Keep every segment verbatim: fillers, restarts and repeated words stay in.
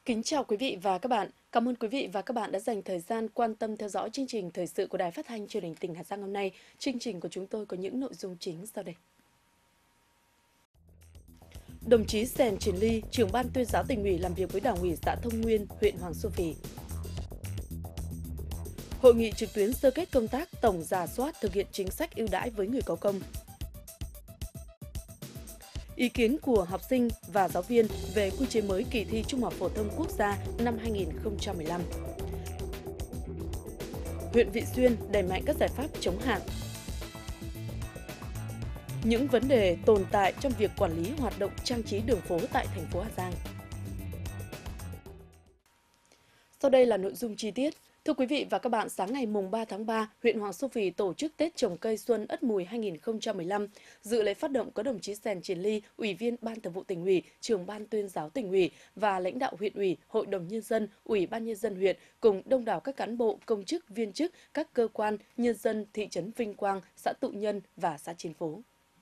Kính chào quý vị và các bạn. Cảm ơn quý vị và các bạn đã dành thời gian quan tâm theo dõi chương trình thời sự của Đài Phát thanh Truyền hình tỉnh Hà Giang hôm nay. Chương trình của chúng tôi có những nội dung chính sau đây. Đồng chí Sẻn Triển Ly, trưởng ban tuyên giáo tỉnh ủy làm việc với Đảng ủy xã Thông Nguyên, huyện Hoàng Su Phì. Hội nghị trực tuyến sơ kết công tác tổng rà soát thực hiện chính sách ưu đãi với người có công. Ý kiến của học sinh và giáo viên về quy chế mới kỳ thi Trung học phổ thông quốc gia năm hai nghìn không trăm mười lăm. Huyện Vị Xuyên đẩy mạnh các giải pháp chống hạn. Những vấn đề tồn tại trong việc quản lý hoạt động trang trí đường phố tại thành phố Hà Giang. Sau đây là nội dung chi tiết. Thưa quý vị và các bạn, sáng ngày mùng ba tháng ba, huyện Hoàng Su Phì tổ chức Tết trồng cây xuân Ất Mùi hai nghìn không trăm mười lăm. Dự lễ phát động có đồng chí Sẻn Triển Ly, Ủy viên Ban Thường vụ Tỉnh ủy, Trưởng ban Tuyên giáo Tỉnh ủy và lãnh đạo huyện ủy, Hội đồng nhân dân, Ủy ban nhân dân huyện cùng đông đảo các cán bộ, công chức, viên chức, các cơ quan, nhân dân thị trấn Vinh Quang, xã Tụ Nhân và xã Chiến Phố.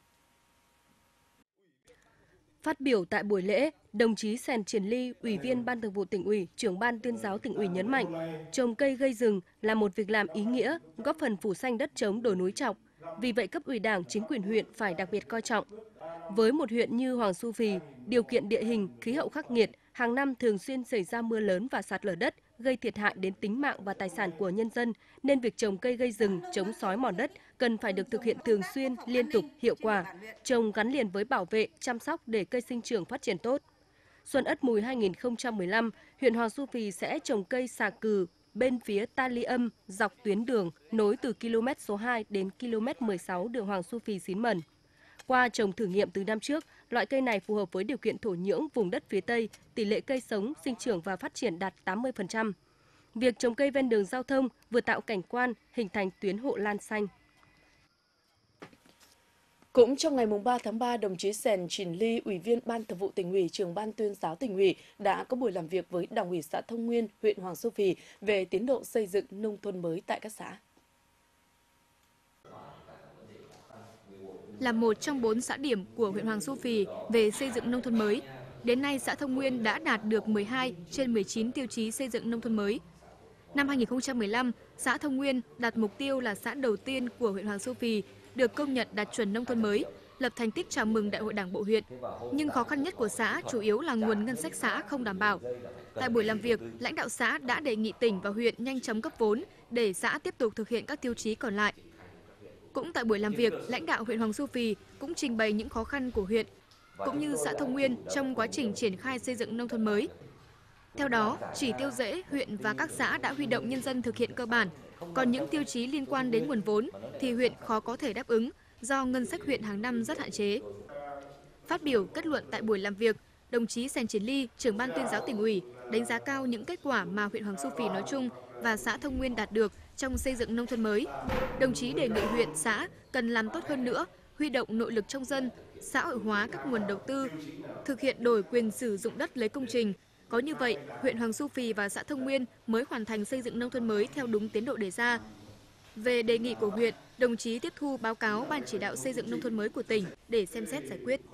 Phát biểu tại buổi lễ, đồng chí Sẻn Triển Ly, Ủy viên Ban Thường vụ Tỉnh ủy, Trưởng ban Tuyên giáo Tỉnh ủy nhấn mạnh, trồng cây gây rừng là một việc làm ý nghĩa, góp phần phủ xanh đất trống đồi núi trọc. Vì vậy, cấp ủy Đảng, chính quyền huyện phải đặc biệt coi trọng. Với một huyện như Hoàng Su Phì, điều kiện địa hình, khí hậu khắc nghiệt, hàng năm thường xuyên xảy ra mưa lớn và sạt lở đất, gây thiệt hại đến tính mạng và tài sản của nhân dân, nên việc trồng cây gây rừng, chống xói mòn đất cần phải được thực hiện thường xuyên, liên tục, hiệu quả, trồng gắn liền với bảo vệ, chăm sóc để cây sinh trưởng phát triển tốt. Xuân Ất Mùi hai nghìn không trăm mười lăm, huyện Hoàng Su Phì sẽ trồng cây xà cừ bên phía ta li âm dọc tuyến đường nối từ km số hai đến km mười sáu đường Hoàng Su Phì - Xín Mần. Qua trồng thử nghiệm từ năm trước, loại cây này phù hợp với điều kiện thổ nhưỡng vùng đất phía Tây, tỷ lệ cây sống, sinh trưởng và phát triển đạt tám mươi phần trăm. Việc trồng cây ven đường giao thông vừa tạo cảnh quan, hình thành tuyến hộ lan xanh. Cũng trong ngày ba tháng ba, đồng chí Sẻn Triển Ly, Ủy viên Ban Thường vụ Tỉnh ủy, Trưởng ban Tuyên giáo Tỉnh ủy đã có buổi làm việc với Đảng ủy xã Thông Nguyên, huyện Hoàng Su Phì về tiến độ xây dựng nông thôn mới tại các xã. Là một trong bốn xã điểm của huyện Hoàng Su Phì về xây dựng nông thôn mới, đến nay xã Thông Nguyên đã đạt được mười hai trên mười chín tiêu chí xây dựng nông thôn mới. Năm hai nghìn không trăm mười lăm, xã Thông Nguyên đặt mục tiêu là xã đầu tiên của huyện Hoàng Su Phì được công nhận đạt chuẩn nông thôn mới, lập thành tích chào mừng Đại hội Đảng bộ huyện. Nhưng khó khăn nhất của xã chủ yếu là nguồn ngân sách xã không đảm bảo. Tại buổi làm việc, lãnh đạo xã đã đề nghị tỉnh và huyện nhanh chóng cấp vốn để xã tiếp tục thực hiện các tiêu chí còn lại. Cũng tại buổi làm việc, lãnh đạo huyện Hoàng Su Phì cũng trình bày những khó khăn của huyện, cũng như xã Thông Nguyên trong quá trình triển khai xây dựng nông thôn mới. Theo đó, chỉ tiêu rễ, huyện và các xã đã huy động nhân dân thực hiện cơ bản, còn những tiêu chí liên quan đến nguồn vốn thì huyện khó có thể đáp ứng do ngân sách huyện hàng năm rất hạn chế. Phát biểu kết luận tại buổi làm việc, đồng chí Sẻn Triển Ly, Trưởng ban Tuyên giáo Tỉnh ủy, đánh giá cao những kết quả mà huyện Hoàng Su Phì nói chung và xã Thông Nguyên đạt được trong xây dựng nông thôn mới. Đồng chí đề nghị huyện, xã cần làm tốt hơn nữa, huy động nội lực trong dân, xã hội hóa các nguồn đầu tư, thực hiện đổi quyền sử dụng đất lấy công trình. Có như vậy, huyện Hoàng Su Phì và xã Thông Nguyên mới hoàn thành xây dựng nông thôn mới theo đúng tiến độ đề ra. Về đề nghị của huyện, đồng chí tiếp thu báo cáo Ban chỉ đạo xây dựng nông thôn mới của tỉnh để xem xét giải quyết.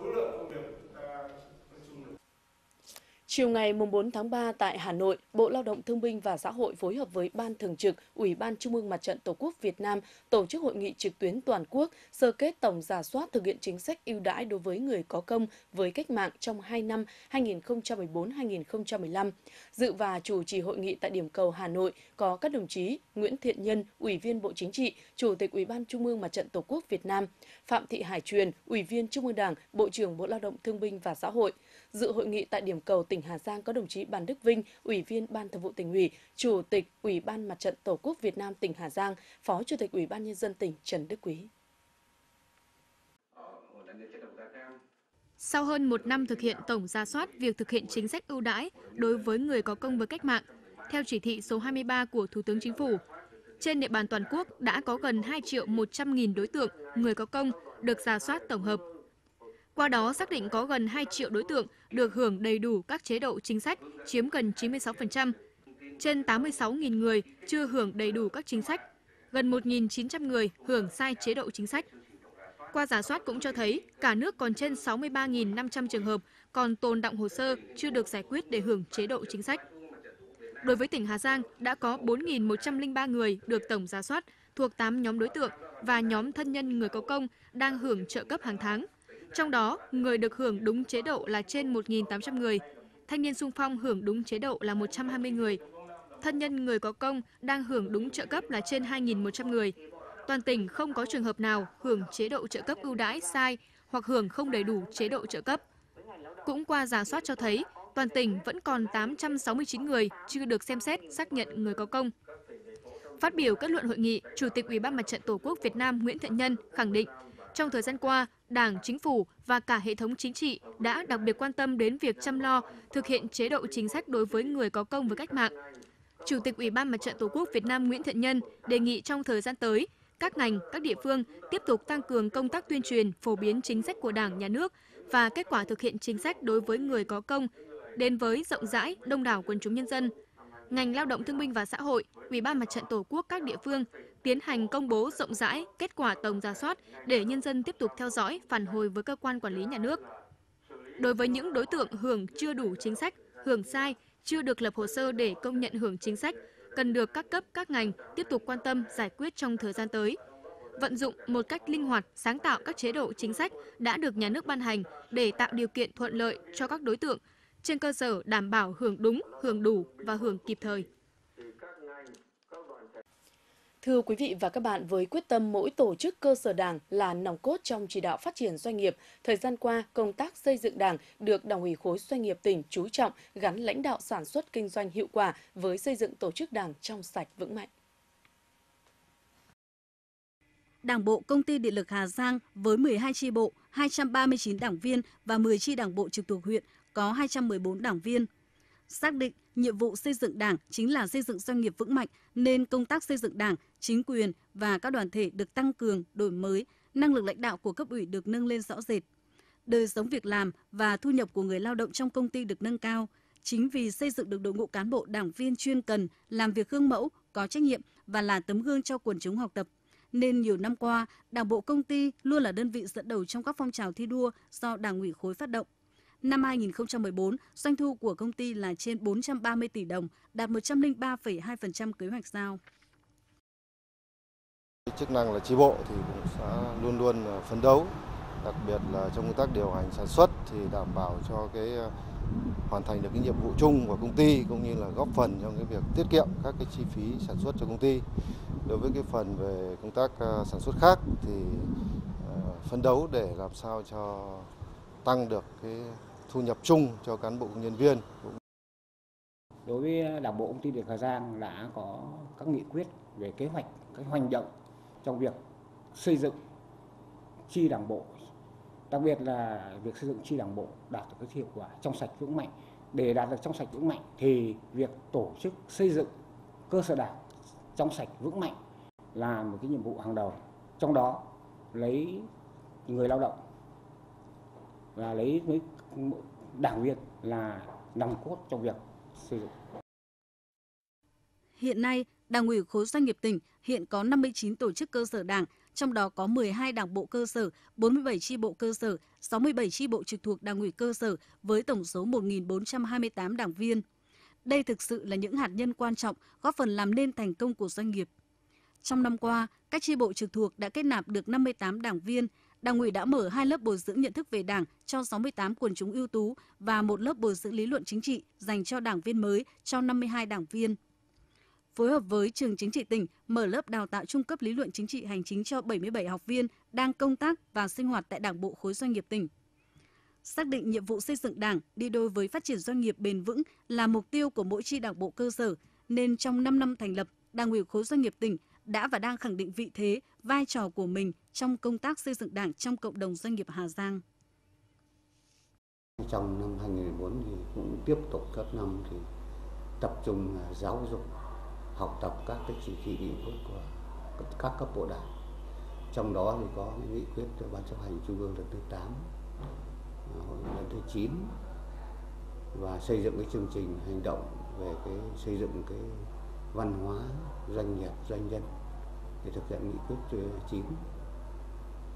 Chiều ngày bốn tháng ba tại Hà Nội, Bộ Lao động Thương binh và Xã hội phối hợp với Ban Thường trực, Ủy ban Trung ương Mặt trận Tổ quốc Việt Nam tổ chức hội nghị trực tuyến toàn quốc sơ kết tổng rà soát thực hiện chính sách ưu đãi đối với người có công với cách mạng trong hai năm hai nghìn không trăm mười bốn đến hai nghìn không trăm mười lăm. Dự và chủ trì hội nghị tại điểm cầu Hà Nội có các đồng chí Nguyễn Thiện Nhân, Ủy viên Bộ Chính trị, Chủ tịch Ủy ban Trung ương Mặt trận Tổ quốc Việt Nam, Phạm Thị Hải Truyền, Ủy viên Trung ương Đảng, Bộ trưởng Bộ Lao động Thương binh và Xã hội. Dự hội nghị tại điểm cầu tỉnh Hà Giang có đồng chí Bàn Đức Vinh, Ủy viên Ban Thường vụ Tỉnh ủy, Chủ tịch Ủy ban Mặt trận Tổ quốc Việt Nam tỉnh Hà Giang, Phó Chủ tịch Ủy ban Nhân dân tỉnh Trần Đức Quý. Sau hơn một năm thực hiện tổng rà soát việc thực hiện chính sách ưu đãi đối với người có công với cách mạng, theo chỉ thị số hai mươi ba của Thủ tướng Chính phủ, trên địa bàn toàn quốc đã có gần hai triệu một trăm nghìn đối tượng người có công được rà soát tổng hợp. Qua đó xác định có gần hai triệu đối tượng được hưởng đầy đủ các chế độ chính sách, chiếm gần chín mươi sáu phần trăm. Trên tám mươi sáu nghìn người chưa hưởng đầy đủ các chính sách, gần một nghìn chín trăm người hưởng sai chế độ chính sách. Qua rà soát cũng cho thấy cả nước còn trên sáu mươi ba nghìn năm trăm trường hợp còn tồn đọng hồ sơ chưa được giải quyết để hưởng chế độ chính sách. Đối với tỉnh Hà Giang, đã có bốn nghìn một trăm lẻ ba người được tổng rà soát thuộc tám nhóm đối tượng và nhóm thân nhân người có công đang hưởng trợ cấp hàng tháng. Trong đó, người được hưởng đúng chế độ là trên một nghìn tám trăm người, thanh niên xung phong hưởng đúng chế độ là một trăm hai mươi người, thân nhân người có công đang hưởng đúng trợ cấp là trên hai nghìn một trăm người. Toàn tỉnh không có trường hợp nào hưởng chế độ trợ cấp ưu đãi sai hoặc hưởng không đầy đủ chế độ trợ cấp. Cũng qua rà soát cho thấy, toàn tỉnh vẫn còn tám trăm sáu mươi chín người chưa được xem xét xác nhận người có công. Phát biểu kết luận hội nghị, Chủ tịch Ủy ban Mặt trận Tổ quốc Việt Nam Nguyễn Thiện Nhân khẳng định, trong thời gian qua, Đảng, Chính phủ và cả hệ thống chính trị đã đặc biệt quan tâm đến việc chăm lo, thực hiện chế độ chính sách đối với người có công với cách mạng. Chủ tịch Ủy ban Mặt trận Tổ quốc Việt Nam Nguyễn Thiện Nhân đề nghị trong thời gian tới, các ngành, các địa phương tiếp tục tăng cường công tác tuyên truyền, phổ biến chính sách của Đảng, Nhà nước và kết quả thực hiện chính sách đối với người có công đến với rộng rãi, đông đảo quần chúng nhân dân. Ngành Lao động Thương binh và Xã hội, Ủy ban Mặt trận Tổ quốc các địa phương tiến hành công bố rộng rãi kết quả tổng rà soát để nhân dân tiếp tục theo dõi, phản hồi với cơ quan quản lý nhà nước. Đối với những đối tượng hưởng chưa đủ chính sách, hưởng sai, chưa được lập hồ sơ để công nhận hưởng chính sách, cần được các cấp, các ngành tiếp tục quan tâm giải quyết trong thời gian tới. Vận dụng một cách linh hoạt, sáng tạo các chế độ chính sách đã được nhà nước ban hành để tạo điều kiện thuận lợi cho các đối tượng, trên cơ sở đảm bảo hưởng đúng, hưởng đủ và hưởng kịp thời. Thưa quý vị và các bạn, với quyết tâm mỗi tổ chức cơ sở Đảng là nòng cốt trong chỉ đạo phát triển doanh nghiệp, thời gian qua, công tác xây dựng Đảng được Đảng ủy khối doanh nghiệp tỉnh chú trọng gắn lãnh đạo sản xuất kinh doanh hiệu quả với xây dựng tổ chức Đảng trong sạch vững mạnh. Đảng bộ Công ty Điện lực Hà Giang với mười hai chi bộ, hai trăm ba mươi chín đảng viên và mười chi đảng bộ trực thuộc huyện có hai trăm mười bốn đảng viên. Xác định nhiệm vụ xây dựng Đảng chính là xây dựng doanh nghiệp vững mạnh, nên công tác xây dựng Đảng, chính quyền và các đoàn thể được tăng cường, đổi mới, năng lực lãnh đạo của cấp ủy được nâng lên rõ rệt. Đời sống việc làm và thu nhập của người lao động trong công ty được nâng cao. Chính vì xây dựng được đội ngũ cán bộ đảng viên chuyên cần, làm việc gương mẫu, có trách nhiệm và là tấm gương cho quần chúng học tập, nên nhiều năm qua, Đảng bộ công ty luôn là đơn vị dẫn đầu trong các phong trào thi đua do Đảng ủy khối phát động. Năm hai nghìn không trăm mười bốn, doanh thu của công ty là trên bốn trăm ba mươi tỷ đồng, đạt một trăm lẻ ba phẩy hai phần trăm kế hoạch giao. Chức năng là chi bộ thì cũng sẽ luôn luôn phấn đấu, đặc biệt là trong công tác điều hành sản xuất thì đảm bảo cho cái hoàn thành được cái nhiệm vụ chung của công ty, cũng như là góp phần trong cái việc tiết kiệm các cái chi phí sản xuất cho công ty. Đối với cái phần về công tác sản xuất khác thì phấn đấu để làm sao cho tăng được cái thu nhập chung cho cán bộ công nhân viên. Đối với Đảng bộ Công ty Điện lực Hà Giang đã có các nghị quyết về kế hoạch, các hành động trong việc xây dựng chi Đảng bộ, đặc biệt là việc xây dựng chi Đảng bộ đạt được cái hiệu quả trong sạch vững mạnh. Để đạt được trong sạch vững mạnh thì việc tổ chức xây dựng cơ sở Đảng trong sạch vững mạnh là một cái nhiệm vụ hàng đầu. Trong đó lấy người lao động và lấy với đảng viên là nòng cốt trong việc xây dựng. Hiện nay, Đảng ủy khối doanh nghiệp tỉnh hiện có năm mươi chín tổ chức cơ sở Đảng, trong đó có mười hai đảng bộ cơ sở, bốn mươi bảy chi bộ cơ sở, sáu mươi bảy chi bộ trực thuộc Đảng ủy cơ sở với tổng số một nghìn bốn trăm hai mươi tám đảng viên. Đây thực sự là những hạt nhân quan trọng góp phần làm nên thành công của doanh nghiệp. Trong năm qua, các chi bộ trực thuộc đã kết nạp được năm mươi tám đảng viên. Đảng ủy đã mở hai lớp bồi dưỡng nhận thức về Đảng cho sáu mươi tám quần chúng ưu tú và một lớp bồi dưỡng lý luận chính trị dành cho đảng viên mới cho năm mươi hai đảng viên. Phối hợp với Trường Chính trị tỉnh mở lớp đào tạo trung cấp lý luận chính trị hành chính cho bảy mươi bảy học viên đang công tác và sinh hoạt tại Đảng bộ khối doanh nghiệp tỉnh. Xác định nhiệm vụ xây dựng Đảng đi đôi với phát triển doanh nghiệp bền vững là mục tiêu của mỗi chi đảng bộ cơ sở, nên trong năm năm thành lập, Đảng ủy khối doanh nghiệp tỉnh đã và đang khẳng định vị thế, vai trò của mình trong công tác xây dựng Đảng trong cộng đồng doanh nghiệp Hà Giang. Trong năm hai nghìn không trăm mười bốn thì cũng tiếp tục các năm thì tập trung giáo dục, học tập các cái chỉ thị nghị quyết của các cấp bộ Đảng. Trong đó thì có nghị quyết của Ban chấp hành Trung ương lần thứ tám, lần thứ chín và xây dựng cái chương trình hành động về cái xây dựng cái văn hóa doanh nghiệp doanh nhân để thực hiện nghị quyết chín.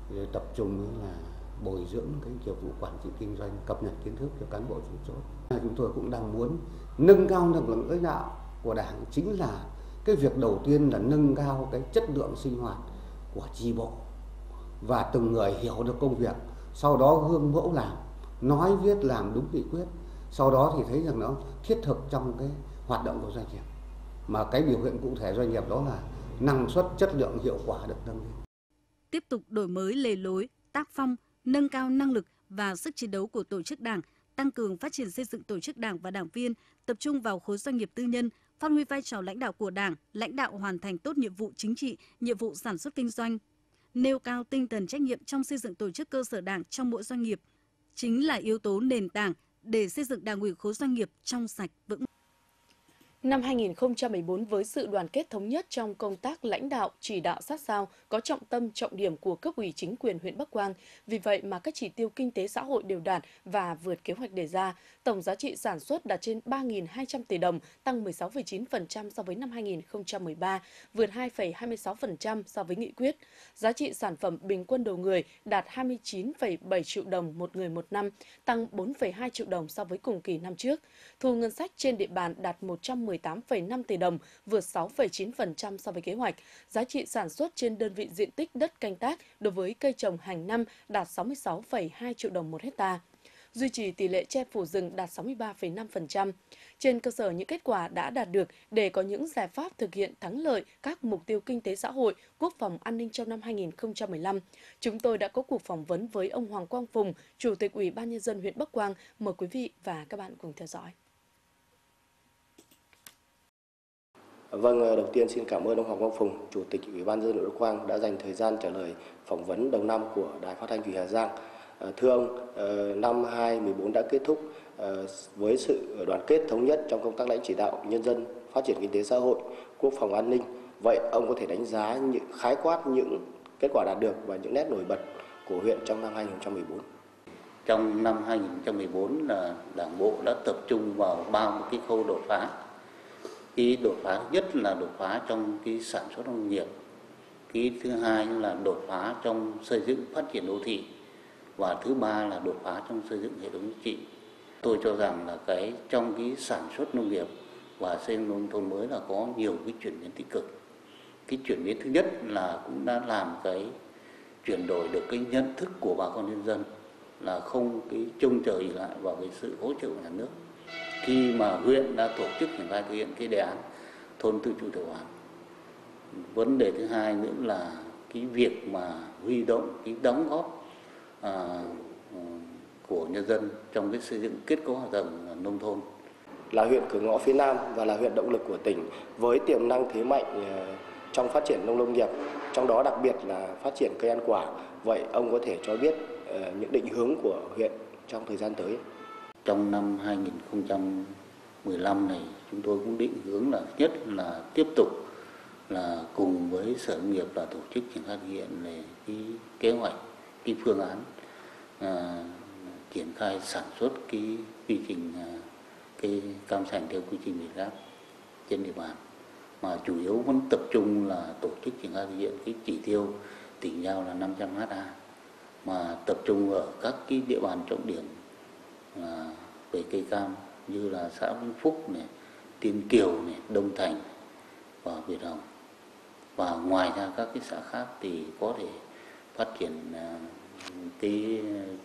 Rồi tập trung là bồi dưỡng cái nghiệp vụ quản trị kinh doanh, cập nhật kiến thức cho cán bộ chủ chốt. Chúng tôi cũng đang muốn nâng cao năng lực lãnh đạo của Đảng, chính là cái việc đầu tiên là nâng cao cái chất lượng sinh hoạt của chi bộ và từng người hiểu được công việc, sau đó gương mẫu làm, nói viết làm đúng nghị quyết, sau đó thì thấy rằng nó thiết thực trong cái hoạt động của doanh nghiệp. Mà cái biểu hiện cụ thể doanh nghiệp đó là năng suất, chất lượng, hiệu quả được nâng lên. Tiếp tục đổi mới lề lối, tác phong, nâng cao năng lực và sức chiến đấu của tổ chức Đảng, tăng cường phát triển xây dựng tổ chức Đảng và đảng viên, tập trung vào khối doanh nghiệp tư nhân, phát huy vai trò lãnh đạo của Đảng, lãnh đạo hoàn thành tốt nhiệm vụ chính trị, nhiệm vụ sản xuất kinh doanh, nêu cao tinh thần trách nhiệm trong xây dựng tổ chức cơ sở Đảng trong mỗi doanh nghiệp, chính là yếu tố nền tảng để xây dựng Đảng ủy khối doanh nghiệp trong sạch vững mạnh. Năm hai nghìn không trăm mười bốn, với sự đoàn kết thống nhất trong công tác lãnh đạo, chỉ đạo sát sao, có trọng tâm trọng điểm của cấp ủy chính quyền huyện Bắc Quang. Vì vậy mà các chỉ tiêu kinh tế xã hội đều đạt và vượt kế hoạch đề ra. Tổng giá trị sản xuất đạt trên ba nghìn hai trăm tỷ đồng, tăng mười sáu phẩy chín phần trăm so với năm hai nghìn không trăm mười ba, vượt hai phẩy hai mươi sáu phần trăm so với nghị quyết. Giá trị sản phẩm bình quân đầu người đạt hai mươi chín phẩy bảy triệu đồng một người một năm, tăng bốn phẩy hai triệu đồng so với cùng kỳ năm trước. Thu ngân sách trên địa bàn đạt một trăm mười tám phẩy năm tỷ đồng, vượt sáu phẩy chín phần trăm so với kế hoạch. Giá trị sản xuất trên đơn vị diện tích đất canh tác đối với cây trồng hàng năm đạt sáu mươi sáu phẩy hai triệu đồng một hectare. Duy trì tỷ lệ che phủ rừng đạt sáu mươi ba phẩy năm phần trăm. Trên cơ sở những kết quả đã đạt được để có những giải pháp thực hiện thắng lợi các mục tiêu kinh tế xã hội, quốc phòng an ninh trong năm hai nghìn không trăm mười lăm, chúng tôi đã có cuộc phỏng vấn với ông Hoàng Quang Phùng, Chủ tịch Ủy ban Nhân dân huyện Bắc Quang. Mời quý vị và các bạn cùng theo dõi. Vâng, đầu tiên xin cảm ơn ông Hoàng Quang Phùng, Chủ tịch Ủy ban Nhân dân huyện Bắc Quang đã dành thời gian trả lời phỏng vấn đầu năm của Đài Phát thanh Truyền hình Hà Giang. Thưa ông, năm hai nghìn không trăm mười bốn đã kết thúc với sự đoàn kết thống nhất trong công tác lãnh chỉ đạo nhân dân, phát triển kinh tế xã hội, quốc phòng an ninh. Vậy ông có thể đánh giá những khái quát những kết quả đạt được và những nét nổi bật của huyện trong năm hai nghìn không trăm mười bốn? Trong năm hai nghìn không trăm mười bốn là Đảng bộ đã tập trung vào ba cái khâu đột phá. Cái đột phá thứ nhất là đột phá trong cái sản xuất nông nghiệp. Cái thứ hai là đột phá trong xây dựng phát triển đô thị. Và thứ ba là đột phá trong xây dựng hệ thống chính trị. Tôi cho rằng là cái trong cái sản xuất nông nghiệp và xây dựng nông thôn mới là có nhiều cái chuyển biến tích cực. Cái chuyển biến thứ nhất là cũng đã làm cái chuyển đổi được cái nhận thức của bà con nhân dân, là không cái trông chờ ỷ lại vào cái sự hỗ trợ của nhà nước. Khi mà huyện đã tổ chức triển khai thực hiện cái đề án thôn tự chủ tự quản. Vấn đề thứ hai nữa là cái việc mà huy động cái đóng góp À, của nhân dân trong cái xây dựng kết cấu hạ tầng nông thôn. Là huyện cửa ngõ phía Nam và là huyện động lực của tỉnh với tiềm năng thế mạnh trong phát triển nông nông nghiệp, trong đó đặc biệt là phát triển cây ăn quả. Vậy ông có thể cho biết những định hướng của huyện trong thời gian tới? Trong năm hai nghìn không trăm mười lăm này chúng tôi cũng định hướng là nhất là tiếp tục là cùng với Sở Nông nghiệp là tổ chức triển khai thực hiện về cái kế hoạch, cái phương án à, triển khai sản xuất cái quy trình à, cái cam sành theo quy trình Việt Gáp trên địa bàn, mà chủ yếu vẫn tập trung là tổ chức triển khai thực hiện cái chỉ tiêu tỉnh giao là năm trăm héc ta, mà tập trung ở các cái địa bàn trọng điểm à, về cây cam như là xã Vĩnh Phúc này, Tiên Kiều này, Đông Thành và Việt Hồng. Và ngoài ra các cái xã khác thì có thể phát triển à, cái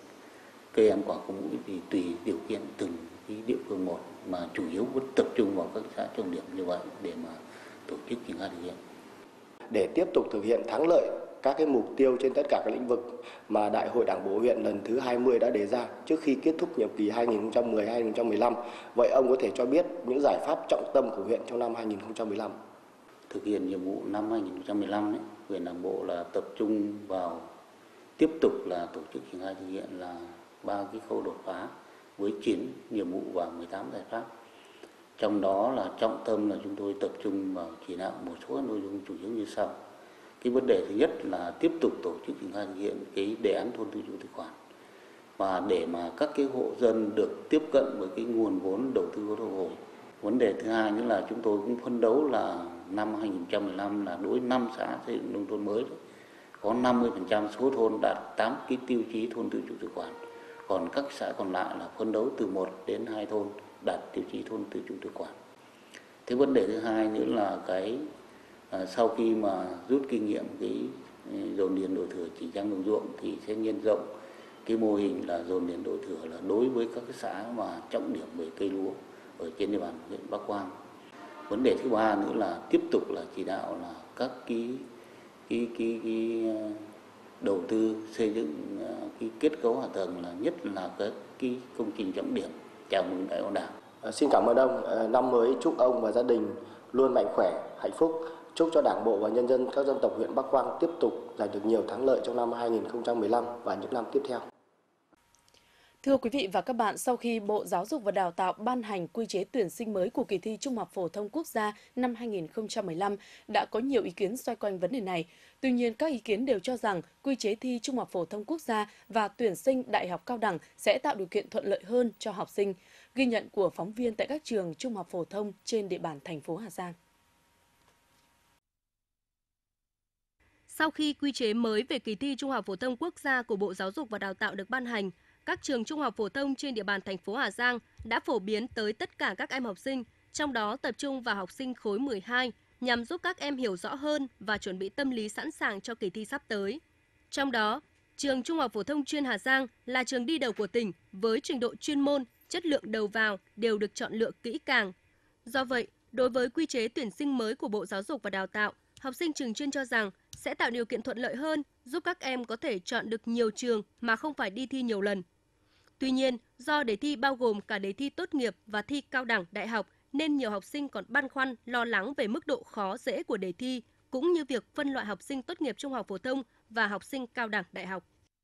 cây ăn quả có mũi thì tùy điều kiện từng cái địa phương một, mà chủ yếu vẫn tập trung vào các xã trọng điểm như vậy để mà tổ chức triển khai thực hiện. Để tiếp tục thực hiện thắng lợi các cái mục tiêu trên tất cả các lĩnh vực mà Đại hội Đảng bộ huyện lần thứ hai mươi đã đề ra trước khi kết thúc nhiệm kỳ hai nghìn không trăm mười đến hai nghìn không trăm mười lăm, vậy ông có thể cho biết những giải pháp trọng tâm của huyện trong năm hai nghìn không trăm mười lăm? Thực hiện nhiệm vụ năm hai nghìn không trăm mười lăm ấy, huyện Đảng bộ là tập trung vào tiếp tục là tổ chức triển khai thực hiện là ba cái khâu đột phá với chín nhiệm vụ và mười tám giải pháp. Trong đó là trọng tâm là chúng tôi tập trung vào chỉ đạo một số nội dung chủ yếu như sau. Cái vấn đề thứ nhất là tiếp tục tổ chức triển khai thực hiện cái đề án thôn tự chủ tự quản, và để mà các cái hộ dân được tiếp cận với cái nguồn vốn đầu tư có thu hồi. Vấn đề thứ hai nữa là chúng tôi cũng phấn đấu là năm hai nghìn không trăm mười lăm là đối với năm xã xây dựng nông thôn mới có năm mươi phần trăm số thôn đạt tám cái tiêu chí thôn tự chủ tự quản. Còn các xã còn lại là phấn đấu từ một đến hai thôn đạt tiêu chí thôn tự chủ tự quản. Thế vấn đề thứ hai nữa là cái à, sau khi mà rút kinh nghiệm cái dồn điền đổi thửa chỉ trang đồng ruộng thì sẽ nhân rộng cái mô hình là dồn điền đổi thửa là đối với các cái xã mà trọng điểm về cây lúa ở trên địa bàn huyện Bắc Quang. Vấn đề thứ ba nữa là tiếp tục là chỉ đạo là các cái cái cái, cái đầu tư xây dựng cái kết cấu hạ tầng là nhất là các cái công trình trọng điểm chào mừng Đại hội Đảng. À, xin cảm ơn ông. À, năm mới chúc ông và gia đình luôn mạnh khỏe, hạnh phúc. Chúc cho Đảng bộ và nhân dân các dân tộc huyện Bắc Quang tiếp tục giành được nhiều thắng lợi trong năm hai nghìn không trăm mười lăm và những năm tiếp theo. Thưa quý vị và các bạn, sau khi Bộ Giáo dục và Đào tạo ban hành quy chế tuyển sinh mới của kỳ thi Trung học phổ thông quốc gia năm hai nghìn không trăm mười lăm, đã có nhiều ý kiến xoay quanh vấn đề này. Tuy nhiên, các ý kiến đều cho rằng quy chế thi Trung học phổ thông quốc gia và tuyển sinh đại học cao đẳng sẽ tạo điều kiện thuận lợi hơn cho học sinh. Ghi nhận của phóng viên tại các trường trung học phổ thông trên địa bàn thành phố Hà Giang. Sau khi quy chế mới về kỳ thi Trung học phổ thông quốc gia của Bộ Giáo dục và Đào tạo được ban hành, các trường trung học phổ thông trên địa bàn thành phố Hà Giang đã phổ biến tới tất cả các em học sinh, trong đó tập trung vào học sinh khối mười hai nhằm giúp các em hiểu rõ hơn và chuẩn bị tâm lý sẵn sàng cho kỳ thi sắp tới. Trong đó, trường Trung học phổ thông chuyên Hà Giang là trường đi đầu của tỉnh với trình độ chuyên môn, chất lượng đầu vào đều được chọn lựa kỹ càng. Do vậy, đối với quy chế tuyển sinh mới của Bộ Giáo dục và Đào tạo, học sinh trường chuyên cho rằng sẽ tạo điều kiện thuận lợi hơn, giúp các em có thể chọn được nhiều trường mà không phải đi thi nhiều lần. Tuy nhiên, do đề thi bao gồm cả đề thi tốt nghiệp và thi cao đẳng đại học nên nhiều học sinh còn băn khoăn, lo lắng về mức độ khó dễ của đề thi, cũng như việc phân loại học sinh tốt nghiệp trung học phổ thông và học sinh cao đẳng đại học.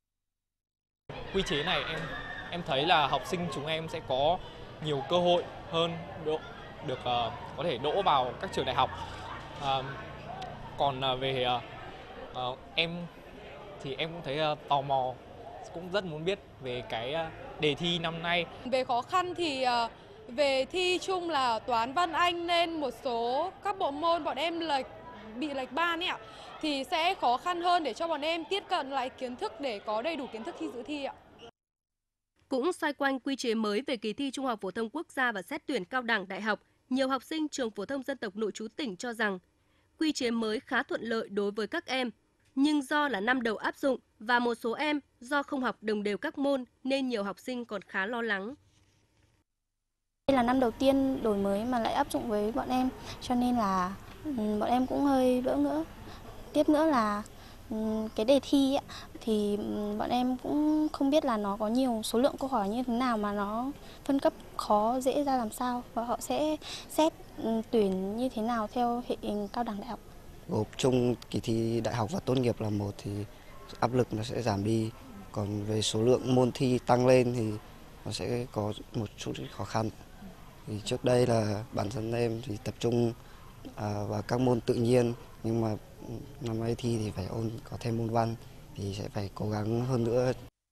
Quy chế này em em thấy là học sinh chúng em sẽ có nhiều cơ hội hơn độ, được uh, có thể đỗ vào các trường đại học. Uh, còn uh, về uh, uh, em thì em cũng thấy uh, tò mò, cũng rất muốn biết về cái uh, đề thi năm nay. Về khó khăn thì uh, về thi chung là toán văn Anh nên một số các bộ môn bọn em lệch bị lệch ban ấy ạ, thì sẽ khó khăn hơn để cho bọn em tiếp cận lại kiến thức để có đầy đủ kiến thức khi dự thi ạ. Cũng xoay quanh quy chế mới về kỳ thi Trung học phổ thông quốc gia và xét tuyển cao đẳng đại học, nhiều học sinh trường phổ thông dân tộc nội trú tỉnh cho rằng quy chế mới khá thuận lợi đối với các em, nhưng do là năm đầu áp dụng và một số em do không học đồng đều các môn nên nhiều học sinh còn khá lo lắng. Đây là năm đầu tiên đổi mới mà lại áp dụng với bọn em, cho nên là bọn em cũng hơi bỡ ngỡ. Tiếp nữa là cái đề thi ấy, thì bọn em cũng không biết là nó có nhiều số lượng câu hỏi như thế nào mà nó phân cấp khó dễ ra làm sao, và họ sẽ xét tuyển như thế nào theo hệ cao đẳng đại học. Gộp chung kỳ thi đại học và tốt nghiệp là một thì áp lực nó sẽ giảm đi, còn về số lượng môn thi tăng lên thì nó sẽ có một chút khó khăn. Thì trước đây là bản thân em thì tập trung à, vào các môn tự nhiên, nhưng mà năm nay thi thì phải ôn có thêm môn văn thì sẽ phải cố gắng hơn nữa.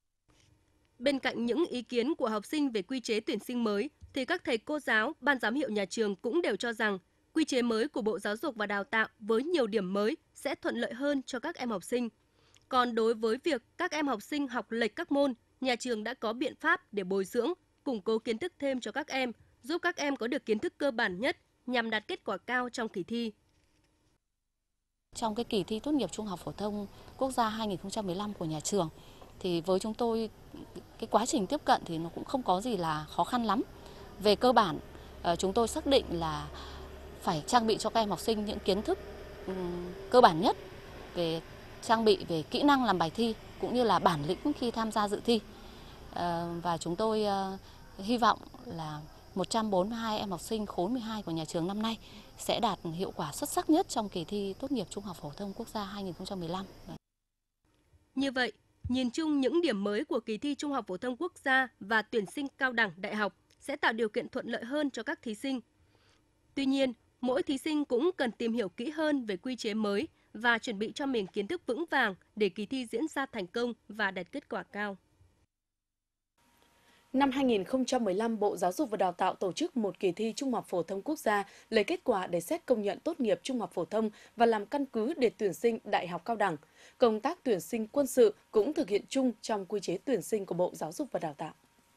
Bên cạnh những ý kiến của học sinh về quy chế tuyển sinh mới thì các thầy cô giáo, ban giám hiệu nhà trường cũng đều cho rằng quy chế mới của Bộ Giáo dục và Đào tạo với nhiều điểm mới sẽ thuận lợi hơn cho các em học sinh. Còn đối với việc các em học sinh học lệch các môn, nhà trường đã có biện pháp để bồi dưỡng, củng cố kiến thức thêm cho các em, giúp các em có được kiến thức cơ bản nhất nhằm đạt kết quả cao trong kỳ thi. Trong cái kỳ thi tốt nghiệp trung học phổ thông quốc gia hai nghìn không trăm mười lăm của nhà trường thì với chúng tôi cái quá trình tiếp cận thì nó cũng không có gì là khó khăn lắm. Về cơ bản chúng tôi xác định là phải trang bị cho các em học sinh những kiến thức um, cơ bản nhất về trang bị về kỹ năng làm bài thi cũng như là bản lĩnh khi tham gia dự thi. Uh, và chúng tôi uh, hy vọng là một trăm bốn mươi hai em học sinh khối mười hai của nhà trường năm nay sẽ đạt hiệu quả xuất sắc nhất trong kỳ thi tốt nghiệp trung học phổ thông quốc gia hai nghìn không trăm mười lăm. Như vậy, nhìn chung những điểm mới của kỳ thi Trung học phổ thông quốc gia và tuyển sinh cao đẳng đại học sẽ tạo điều kiện thuận lợi hơn cho các thí sinh. Tuy nhiên, mỗi thí sinh cũng cần tìm hiểu kỹ hơn về quy chế mới và chuẩn bị cho mình kiến thức vững vàng để kỳ thi diễn ra thành công và đạt kết quả cao. Năm hai nghìn không trăm mười lăm, Bộ Giáo dục và Đào tạo tổ chức một kỳ thi Trung học phổ thông quốc gia lấy kết quả để xét công nhận tốt nghiệp trung học phổ thông và làm căn cứ để tuyển sinh đại học cao đẳng. Công tác tuyển sinh quân sự cũng thực hiện chung trong quy chế tuyển sinh của Bộ Giáo dục và Đào tạo.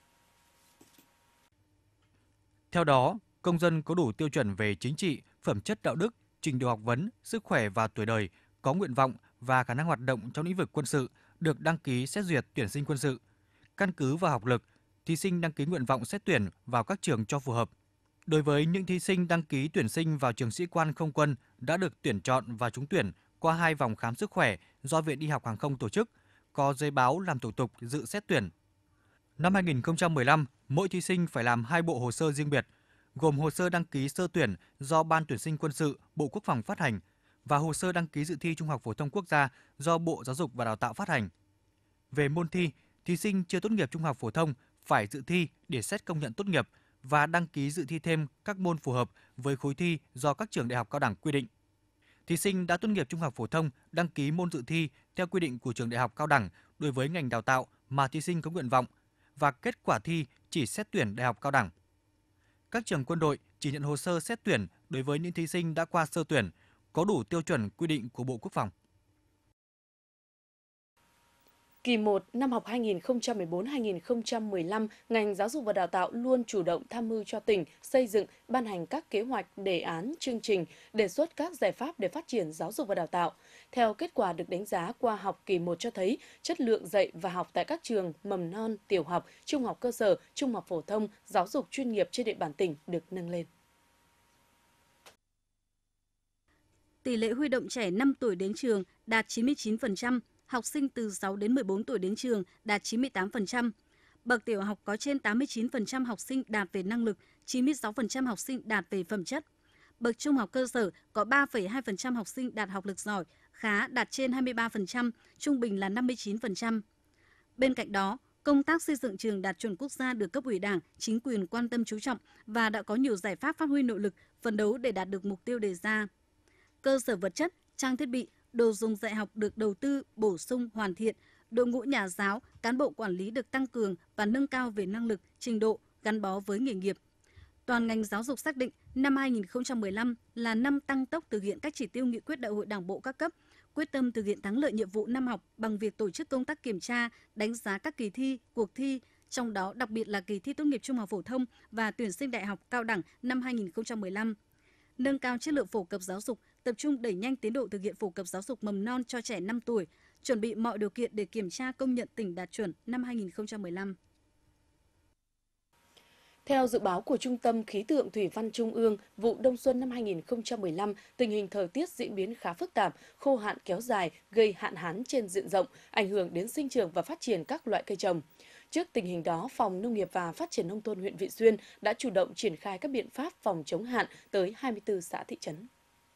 Theo đó, công dân có đủ tiêu chuẩn về chính trị, phẩm chất đạo đức, trình độ học vấn, sức khỏe và tuổi đời, có nguyện vọng và khả năng hoạt động trong lĩnh vực quân sự được đăng ký xét duyệt tuyển sinh quân sự. Căn cứ vào học lực, thí sinh đăng ký nguyện vọng xét tuyển vào các trường cho phù hợp. Đối với những thí sinh đăng ký tuyển sinh vào trường sĩ quan không quân đã được tuyển chọn và trúng tuyển qua hai vòng khám sức khỏe do Viện Y học Hàng không tổ chức, có giấy báo làm thủ tục dự xét tuyển. Năm hai nghìn không trăm mười lăm, mỗi thí sinh phải làm hai bộ hồ sơ riêng biệt, gồm hồ sơ đăng ký sơ tuyển do Ban tuyển sinh quân sự, Bộ Quốc phòng phát hành và hồ sơ đăng ký dự thi Trung học phổ thông quốc gia do Bộ Giáo dục và Đào tạo phát hành. Về môn thi, thí sinh chưa tốt nghiệp trung học phổ thông phải dự thi để xét công nhận tốt nghiệp và đăng ký dự thi thêm các môn phù hợp với khối thi do các trường đại học cao đẳng quy định. Thí sinh đã tốt nghiệp trung học phổ thông đăng ký môn dự thi theo quy định của trường đại học cao đẳng đối với ngành đào tạo mà thí sinh có nguyện vọng và kết quả thi chỉ xét tuyển đại học cao đẳng. Các trường quân đội chỉ nhận hồ sơ xét tuyển đối với những thí sinh đã qua sơ tuyển, có đủ tiêu chuẩn quy định của Bộ Quốc phòng. Kỳ một năm học hai nghìn không trăm mười bốn hai nghìn không trăm mười lăm, ngành giáo dục và đào tạo luôn chủ động tham mưu cho tỉnh xây dựng, ban hành các kế hoạch, đề án, chương trình, đề xuất các giải pháp để phát triển giáo dục và đào tạo. Theo kết quả được đánh giá qua học kỳ một cho thấy, chất lượng dạy và học tại các trường mầm non, tiểu học, trung học cơ sở, trung học phổ thông, giáo dục chuyên nghiệp trên địa bàn tỉnh được nâng lên. Tỷ lệ huy động trẻ năm tuổi đến trường đạt chín mươi chín phần trăm, học sinh từ sáu đến mười bốn tuổi đến trường đạt chín mươi tám phần trăm. Bậc tiểu học có trên tám mươi chín phần trăm học sinh đạt về năng lực, chín mươi sáu phần trăm học sinh đạt về phẩm chất. Bậc trung học cơ sở có ba phẩy hai phần trăm học sinh đạt học lực giỏi, khá đạt trên hai mươi ba phần trăm, trung bình là năm mươi chín phần trăm. Bên cạnh đó, công tác xây dựng trường đạt chuẩn quốc gia được cấp ủy Đảng, chính quyền quan tâm chú trọng và đã có nhiều giải pháp phát huy nội lực, phấn đấu để đạt được mục tiêu đề ra. Cơ sở vật chất, trang thiết bị, đồ dùng dạy học được đầu tư, bổ sung, hoàn thiện, đội ngũ nhà giáo, cán bộ quản lý được tăng cường và nâng cao về năng lực, trình độ, gắn bó với nghề nghiệp. Toàn ngành giáo dục xác định năm hai nghìn không trăm mười lăm là năm tăng tốc thực hiện các chỉ tiêu nghị quyết Đại hội Đảng bộ các cấp, quyết tâm thực hiện thắng lợi nhiệm vụ năm học bằng việc tổ chức công tác kiểm tra, đánh giá các kỳ thi, cuộc thi, trong đó đặc biệt là kỳ thi tốt nghiệp trung học phổ thông và tuyển sinh đại học cao đẳng năm hai nghìn không trăm mười lăm. Nâng cao chất lượng phổ cập giáo dục, tập trung đẩy nhanh tiến độ thực hiện phổ cập giáo dục mầm non cho trẻ năm tuổi, chuẩn bị mọi điều kiện để kiểm tra công nhận tỉnh đạt chuẩn năm hai nghìn không trăm mười lăm. Theo dự báo của Trung tâm Khí tượng Thủy văn Trung ương, vụ đông xuân năm hai nghìn không trăm mười lăm, tình hình thời tiết diễn biến khá phức tạp, khô hạn kéo dài, gây hạn hán trên diện rộng, ảnh hưởng đến sinh trưởng và phát triển các loại cây trồng. Trước tình hình đó, Phòng Nông nghiệp và Phát triển Nông thôn huyện Vị Xuyên đã chủ động triển khai các biện pháp phòng chống hạn tới hai mươi tư xã thị trấn.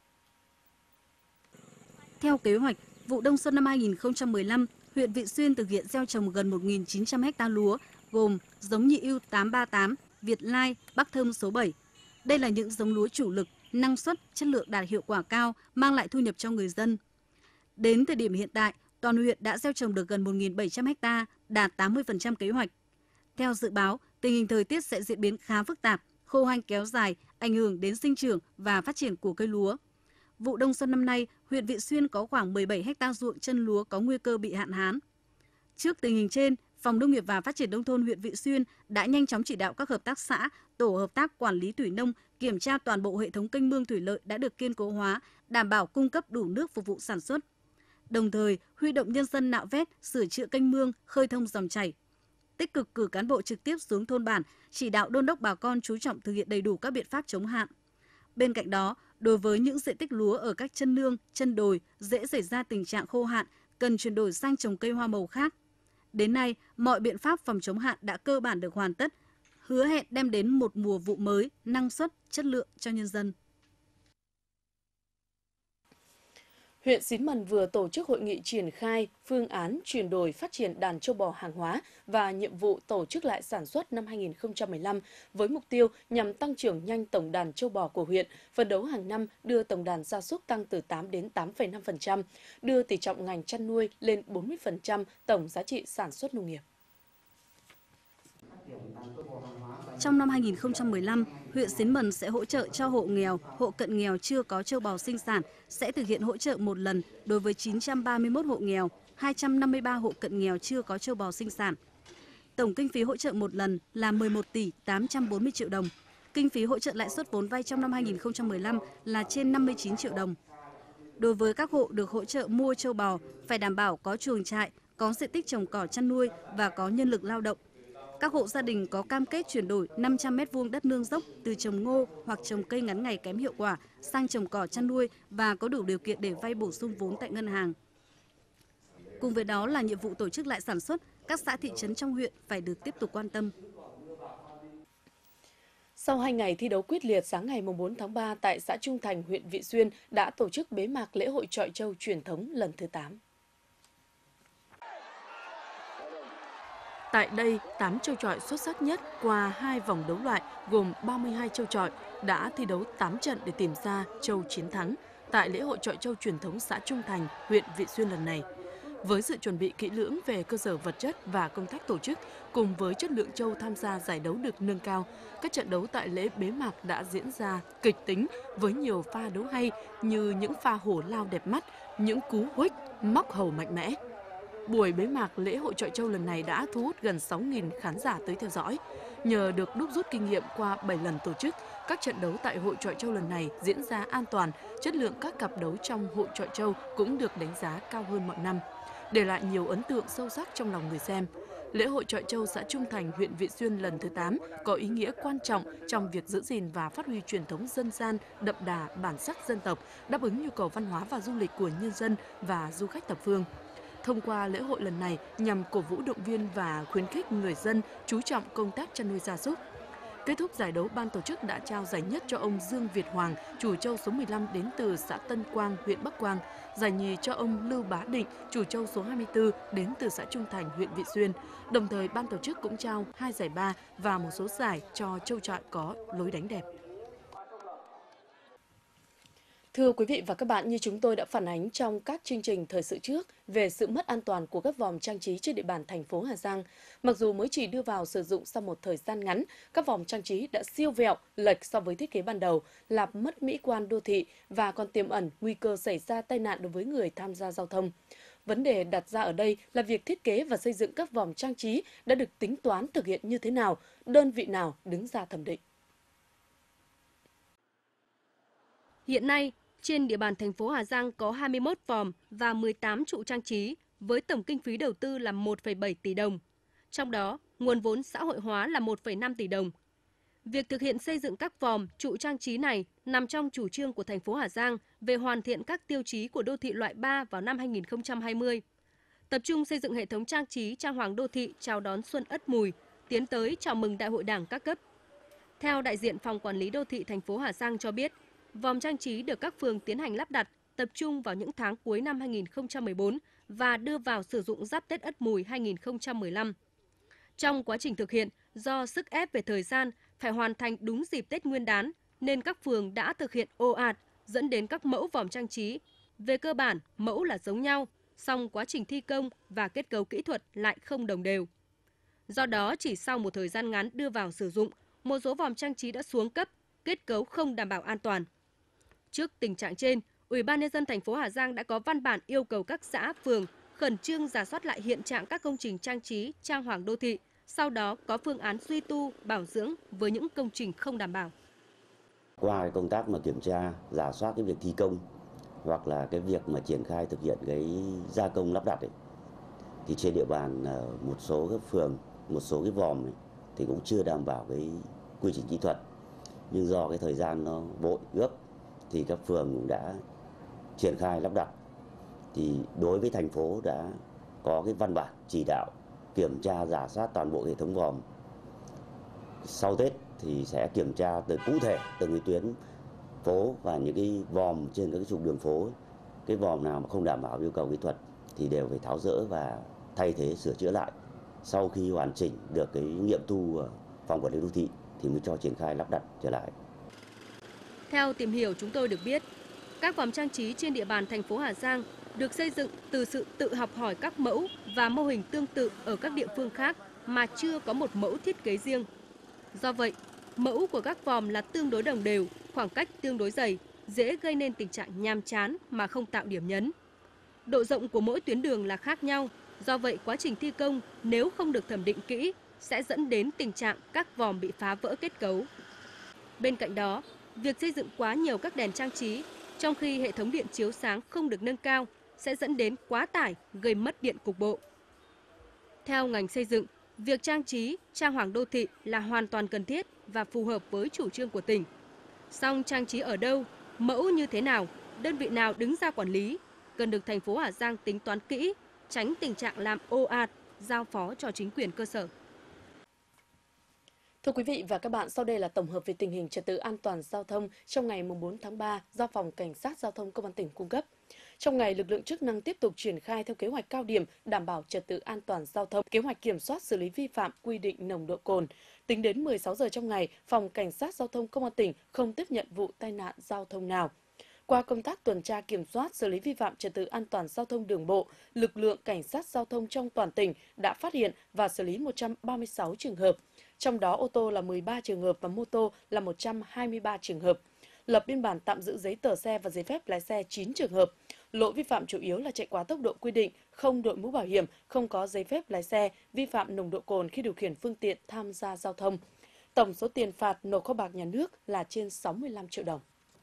Theo kế hoạch, vụ đông xuân năm hai nghìn không trăm mười lăm, huyện Vị Xuyên thực hiện gieo trồng gần một nghìn chín trăm ha lúa, gồm giống nhị ưu tám ba tám, Việt Lai, Bắc Thơm số bảy. Đây là những giống lúa chủ lực, năng suất, chất lượng đạt hiệu quả cao, mang lại thu nhập cho người dân. Đến thời điểm hiện tại, toàn huyện đã gieo trồng được gần một nghìn bảy trăm ha, đạt tám mươi phần trăm kế hoạch. Theo dự báo, tình hình thời tiết sẽ diễn biến khá phức tạp, khô hanh kéo dài, ảnh hưởng đến sinh trưởng và phát triển của cây lúa. Vụ đông xuân năm nay, huyện Vị Xuyên có khoảng mười bảy ha ruộng chân lúa có nguy cơ bị hạn hán. Trước tình hình trên, Phòng Nông nghiệp và Phát triển Nông thôn huyện Vị Xuyên đã nhanh chóng chỉ đạo các hợp tác xã, tổ hợp tác quản lý thủy nông kiểm tra toàn bộ hệ thống kênh mương thủy lợi đã được kiên cố hóa, đảm bảo cung cấp đủ nước phục vụ sản xuất. Đồng thời, huy động nhân dân nạo vét, sửa chữa kênh mương, khơi thông dòng chảy. Tích cực cử cán bộ trực tiếp xuống thôn bản, chỉ đạo đôn đốc bà con chú trọng thực hiện đầy đủ các biện pháp chống hạn. Bên cạnh đó, đối với những diện tích lúa ở các chân nương, chân đồi dễ xảy ra tình trạng khô hạn, cần chuyển đổi sang trồng cây hoa màu khác. Đến nay, mọi biện pháp phòng chống hạn đã cơ bản được hoàn tất, hứa hẹn đem đến một mùa vụ mới, năng suất, chất lượng cho nhân dân. Huyện Xín Mần vừa tổ chức hội nghị triển khai phương án chuyển đổi phát triển đàn trâu bò hàng hóa và nhiệm vụ tổ chức lại sản xuất năm hai nghìn không trăm mười lăm với mục tiêu nhằm tăng trưởng nhanh tổng đàn trâu bò của huyện, phấn đấu hàng năm đưa tổng đàn gia súc tăng từ tám đến tám phẩy năm phần trăm, đưa tỷ trọng ngành chăn nuôi lên bốn mươi phần trăm tổng giá trị sản xuất nông nghiệp. Trong năm hai nghìn không trăm mười lăm, huyện Xín Mần sẽ hỗ trợ cho hộ nghèo, hộ cận nghèo chưa có trâu bò sinh sản, sẽ thực hiện hỗ trợ một lần đối với chín trăm ba mươi mốt hộ nghèo, hai trăm năm mươi ba hộ cận nghèo chưa có trâu bò sinh sản. Tổng kinh phí hỗ trợ một lần là mười một tỷ tám trăm bốn mươi triệu đồng. Kinh phí hỗ trợ lãi suất vốn vay trong năm hai nghìn không trăm mười lăm là trên năm mươi chín triệu đồng. Đối với các hộ được hỗ trợ mua trâu bò, phải đảm bảo có chuồng trại, có diện tích trồng cỏ chăn nuôi và có nhân lực lao động. Các hộ gia đình có cam kết chuyển đổi năm trăm mét vuông đất nương dốc từ trồng ngô hoặc trồng cây ngắn ngày kém hiệu quả sang trồng cỏ chăn nuôi và có đủ điều kiện để vay bổ sung vốn tại ngân hàng. Cùng với đó là nhiệm vụ tổ chức lại sản xuất, các xã thị trấn trong huyện phải được tiếp tục quan tâm. Sau hai ngày thi đấu quyết liệt, sáng ngày bốn tháng ba tại xã Trung Thành, huyện Vị Xuyên đã tổ chức bế mạc lễ hội chọi trâu truyền thống lần thứ tám. Tại đây, tám trâu chọi xuất sắc nhất qua hai vòng đấu loại gồm ba mươi hai trâu chọi đã thi đấu tám trận để tìm ra trâu chiến thắng tại lễ hội chọi trâu truyền thống xã Trung Thành, huyện Vị Xuyên lần này. Với sự chuẩn bị kỹ lưỡng về cơ sở vật chất và công tác tổ chức, cùng với chất lượng trâu tham gia giải đấu được nâng cao, các trận đấu tại lễ bế mạc đã diễn ra kịch tính với nhiều pha đấu hay như những pha hổ lao đẹp mắt, những cú huých, móc hầu mạnh mẽ. Buổi bế mạc lễ hội chọi trâu lần này đã thu hút gần sáu nghìn khán giả tới theo dõi. Nhờ được đúc rút kinh nghiệm qua bảy lần tổ chức, các trận đấu tại hội chọi trâu lần này diễn ra an toàn, chất lượng các cặp đấu trong hội chọi trâu cũng được đánh giá cao hơn mọi năm, để lại nhiều ấn tượng sâu sắc trong lòng người xem. Lễ hội chọi trâu xã Trung Thành, huyện Vị Xuyên lần thứ tám có ý nghĩa quan trọng trong việc giữ gìn và phát huy truyền thống dân gian, đậm đà bản sắc dân tộc, đáp ứng nhu cầu văn hóa và du lịch của nhân dân và du khách thập phương. Thông qua lễ hội lần này nhằm cổ vũ động viên và khuyến khích người dân chú trọng công tác chăn nuôi gia súc. Kết thúc giải đấu, ban tổ chức đã trao giải nhất cho ông Dương Việt Hoàng, chủ trâu số mười lăm đến từ xã Tân Quang, huyện Bắc Quang. Giải nhì cho ông Lưu Bá Định, chủ trâu số hai mươi tư đến từ xã Trung Thành, huyện Vị Xuyên. Đồng thời, ban tổ chức cũng trao hai giải ba và một số giải cho trâu chọi có lối đánh đẹp. Thưa quý vị và các bạn, như chúng tôi đã phản ánh trong các chương trình thời sự trước về sự mất an toàn của các vòm trang trí trên địa bàn thành phố Hà Giang. Mặc dù mới chỉ đưa vào sử dụng sau một thời gian ngắn, các vòm trang trí đã siêu vẹo, lệch so với thiết kế ban đầu, làm mất mỹ quan đô thị và còn tiềm ẩn nguy cơ xảy ra tai nạn đối với người tham gia giao thông. Vấn đề đặt ra ở đây là việc thiết kế và xây dựng các vòm trang trí đã được tính toán thực hiện như thế nào, đơn vị nào đứng ra thẩm định. Hiện nay, trên địa bàn thành phố Hà Giang có hai mươi mốt vòm và mười tám trụ trang trí với tổng kinh phí đầu tư là một phẩy bảy tỷ đồng. Trong đó, nguồn vốn xã hội hóa là một phẩy năm tỷ đồng. Việc thực hiện xây dựng các vòm, trụ trang trí này nằm trong chủ trương của thành phố Hà Giang về hoàn thiện các tiêu chí của đô thị loại ba vào năm hai nghìn không trăm hai mươi. Tập trung xây dựng hệ thống trang trí trang hoàng đô thị chào đón Xuân Ất Mùi, tiến tới chào mừng Đại hội Đảng các cấp. Theo đại diện Phòng Quản lý Đô thị thành phố Hà Giang cho biết, vòm trang trí được các phường tiến hành lắp đặt tập trung vào những tháng cuối năm hai nghìn không trăm mười bốn và đưa vào sử dụng giáp Tết Ất Mùi hai nghìn không trăm mười lăm. Trong quá trình thực hiện, do sức ép về thời gian phải hoàn thành đúng dịp Tết Nguyên đán nên các phường đã thực hiện ồ ạt, dẫn đến các mẫu vòm trang trí. Về cơ bản, mẫu là giống nhau, song quá trình thi công và kết cấu kỹ thuật lại không đồng đều. Do đó, chỉ sau một thời gian ngắn đưa vào sử dụng, một số vòm trang trí đã xuống cấp, kết cấu không đảm bảo an toàn. Trước tình trạng trên, Ủy ban nhân dân thành phố Hà Giang đã có văn bản yêu cầu các xã, phường khẩn trương rà soát lại hiện trạng các công trình trang trí, trang hoàng đô thị, sau đó có phương án duy tu, bảo dưỡng với những công trình không đảm bảo. Qua cái công tác mà kiểm tra, rà soát cái việc thi công hoặc là cái việc mà triển khai thực hiện cái gia công lắp đặt ấy, thì trên địa bàn một số các phường, một số cái vòm ấy, thì cũng chưa đảm bảo cái quy trình kỹ thuật. Nhưng do cái thời gian nó vội gấp thì các phường cũng đã triển khai lắp đặt. Thì đối với thành phố đã có cái văn bản chỉ đạo kiểm tra rà soát toàn bộ hệ thống vòm. Sau Tết thì sẽ kiểm tra từ cụ thể từng cái tuyến phố và những cái vòm trên các cái trục đường phố, cái vòm nào mà không đảm bảo yêu cầu kỹ thuật thì đều phải tháo dỡ và thay thế sửa chữa lại. Sau khi hoàn chỉnh được cái nghiệm thu Phòng Quản lý Đô thị thì mới cho triển khai lắp đặt trở lại. Theo tìm hiểu chúng tôi được biết, các vòm trang trí trên địa bàn thành phố Hà Giang được xây dựng từ sự tự học hỏi các mẫu và mô hình tương tự ở các địa phương khác mà chưa có một mẫu thiết kế riêng. Do vậy, mẫu của các vòm là tương đối đồng đều, khoảng cách tương đối dày, dễ gây nên tình trạng nhàm chán mà không tạo điểm nhấn. Độ rộng của mỗi tuyến đường là khác nhau, do vậy quá trình thi công nếu không được thẩm định kỹ sẽ dẫn đến tình trạng các vòm bị phá vỡ kết cấu. Bên cạnh đó, việc xây dựng quá nhiều các đèn trang trí, trong khi hệ thống điện chiếu sáng không được nâng cao, sẽ dẫn đến quá tải, gây mất điện cục bộ. Theo ngành xây dựng, việc trang trí, trang hoàng đô thị là hoàn toàn cần thiết và phù hợp với chủ trương của tỉnh. Song trang trí ở đâu, mẫu như thế nào, đơn vị nào đứng ra quản lý, cần được thành phố Hà Giang tính toán kỹ, tránh tình trạng làm ồ ạt, giao phó cho chính quyền cơ sở. Thưa quý vị và các bạn, sau đây là tổng hợp về tình hình trật tự an toàn giao thông trong ngày bốn tháng ba do Phòng Cảnh sát Giao thông Công an tỉnh cung cấp. Trong ngày, lực lượng chức năng tiếp tục triển khai theo kế hoạch cao điểm đảm bảo trật tự an toàn giao thông, kế hoạch kiểm soát xử lý vi phạm quy định nồng độ cồn. Tính đến mười sáu giờ trong ngày, Phòng Cảnh sát Giao thông Công an tỉnh không tiếp nhận vụ tai nạn giao thông nào. Qua công tác tuần tra kiểm soát xử lý vi phạm trật tự an toàn giao thông đường bộ, lực lượng cảnh sát giao thông trong toàn tỉnh đã phát hiện và xử lý một trăm ba mươi sáu trường hợp, trong đó ô tô là mười ba trường hợp và mô tô là một trăm hai mươi ba trường hợp. Lập biên bản tạm giữ giấy tờ xe và giấy phép lái xe chín trường hợp. Lỗi vi phạm chủ yếu là chạy quá tốc độ quy định, không đội mũ bảo hiểm, không có giấy phép lái xe, vi phạm nồng độ cồn khi điều khiển phương tiện tham gia giao thông. Tổng số tiền phạt nộp kho bạc nhà nước là trên sáu mươi lăm triệu đồng.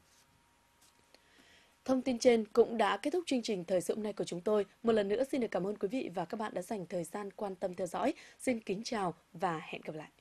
Thông tin trên cũng đã kết thúc chương trình thời sự hôm nay của chúng tôi. Một lần nữa xin được cảm ơn quý vị và các bạn đã dành thời gian quan tâm theo dõi. Xin kính chào và hẹn gặp lại.